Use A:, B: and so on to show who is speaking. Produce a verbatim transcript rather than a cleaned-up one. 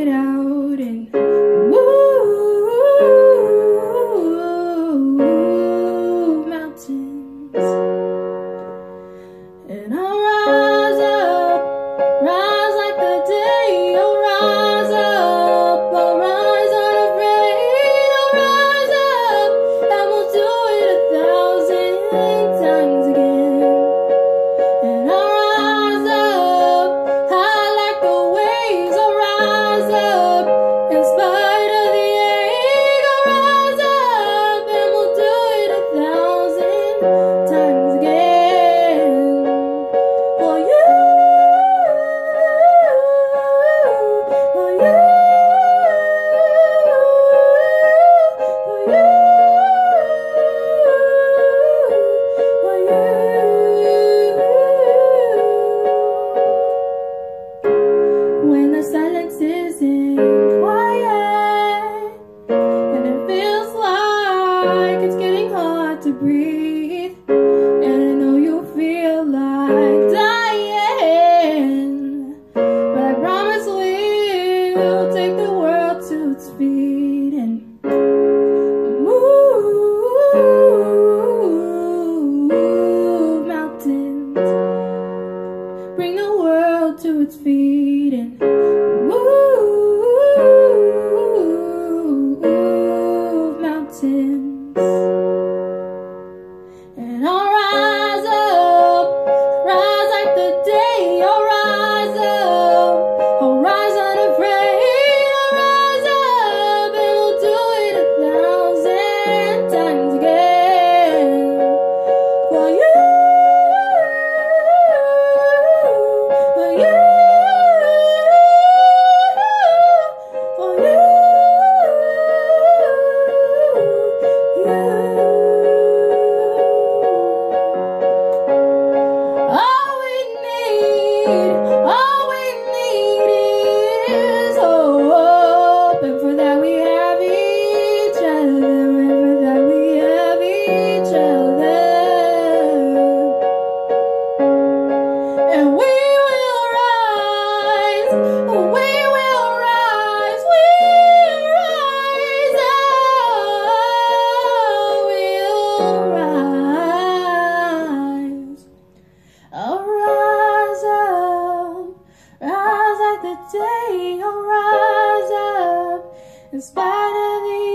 A: it out and move mountains. And I'll rise up, rise like the day. I'll rise up, I'll rise unafraid. I'll rise up, and we'll do it a thousand times again. And I'll rise up, high like the waves. I'll rise up, in spite of the ache. I'll rise up, and we'll do it a thousand times again. For you, for you, for you, for you. When the silence isn't quiet and it feels like it's getting hard to breathe, and I know you feel like dying, but I promise we'll take the world to its feet and move mountains. Bring the world to its feet and move mountains. And I'll rise up, rise like the day. I'll rise up, I'll rise unafraid. I'll rise up, and we'll do it a thousand times again. For you, for you, for you, you. All we need, all we need is hope, and for that we have each other, and for that we have each other. And we will rise, we will rise, we'll rise up, we'll rise. I'll rise up, rise like the day. I'll rise up, in spite of the